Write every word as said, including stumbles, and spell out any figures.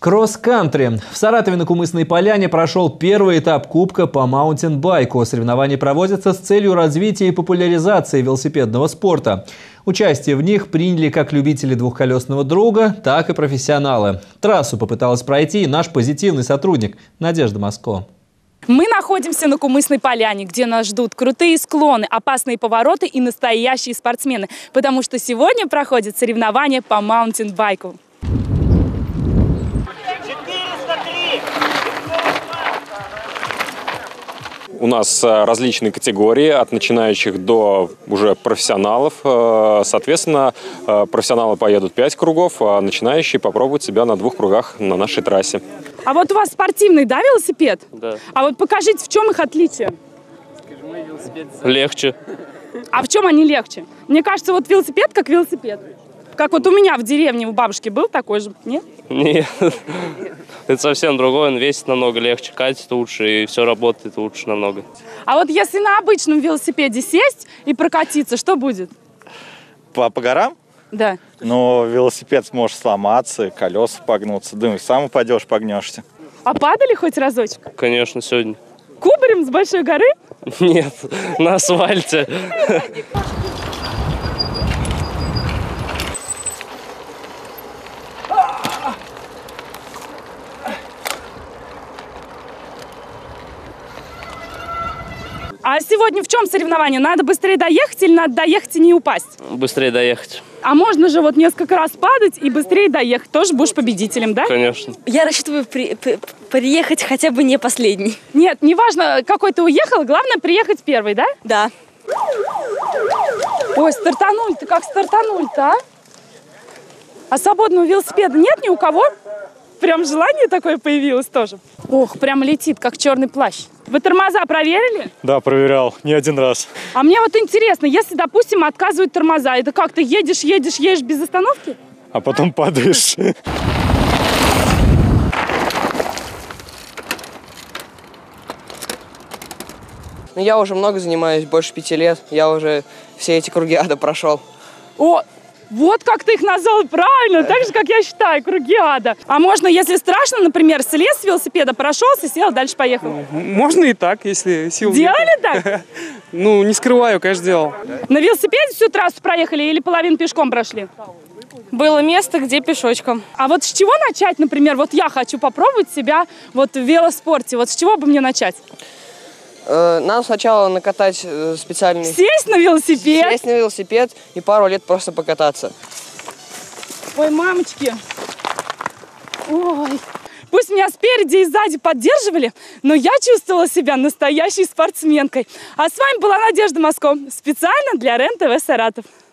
Кросс-кантри. В Саратове на Кумысной поляне прошел первый этап Кубка по маунтинбайку. Соревнования проводятся с целью развития и популяризации велосипедного спорта. Участие в них приняли как любители двухколесного друга, так и профессионалы. Трассу попыталась пройти наш позитивный сотрудник Надежда Моско. Мы находимся на Кумысной поляне, где нас ждут крутые склоны, опасные повороты и настоящие спортсмены. Потому что сегодня проходят соревнования по маунтинбайку. У нас различные категории, от начинающих до уже профессионалов. Соответственно, профессионалы поедут пять кругов, а начинающие попробуют себя на двух кругах на нашей трассе. А вот у вас спортивный, да, велосипед? Да. А вот покажите, в чем их отличие? Легче. А в чем они легче? Мне кажется, вот велосипед как велосипед. Как вот у меня в деревне у бабушки был такой же, нет? Нет. Это совсем другое, он весит намного легче, катит лучше и все работает лучше намного. А вот если на обычном велосипеде сесть и прокатиться, что будет? По, по горам? Да. Но велосипед сможет сломаться, колеса погнуться. Думаешь, сам упадешь, погнешься. А падали хоть разочек? Конечно, сегодня. Кубарем с большой горы? Нет, на асфальте. А сегодня в чем соревнование? Надо быстрее доехать или надо доехать и не упасть? Быстрее доехать. А можно же вот несколько раз падать и быстрее доехать. Тоже будешь победителем, да? Конечно. Я рассчитываю при, при, приехать хотя бы не последний. Нет, неважно, какой ты уехал, главное приехать первый, да? Да. Ой, стартанули, ты как стартанули-то, а? А свободного велосипеда нет ни у кого? Прям желание такое появилось тоже. Ох, прям летит, как черный плащ. Вы тормоза проверили? Да, проверял, не один раз. А мне вот интересно, если, допустим, отказывают тормоза, это как, ты едешь, едешь, едешь без остановки? А потом падаешь. Ну, я уже много занимаюсь, больше пяти лет. Я уже все эти круги ада прошел. О, вот как ты их назвал правильно, так же, как я считаю, круги ада. А можно, если страшно, например, слез с велосипеда, прошелся, сел, дальше поехал? Можно и так, если сил Делали так? Ну, не скрываю, конечно, делал. На велосипеде всю трассу проехали или половину пешком прошли? Было место, где пешочком. А вот с чего начать, например, вот я хочу попробовать себя вот в велоспорте, вот с чего бы мне начать? Надо сначала накатать специальный... Сесть на велосипед? Сесть на велосипед и пару лет просто покататься. Ой, мамочки. Ой. Пусть меня спереди и сзади поддерживали, но я чувствовала себя настоящей спортсменкой. А с вами была Надежда Моско. Специально для РЕН-ТВ Саратов.